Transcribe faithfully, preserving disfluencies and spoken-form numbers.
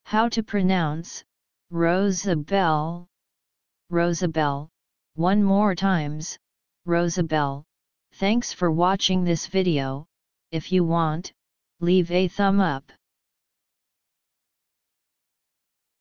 How to pronounce Rosabel. Rosabel. One more times, Rosabel. Thanks for watching this video. If you want, leave a thumb up.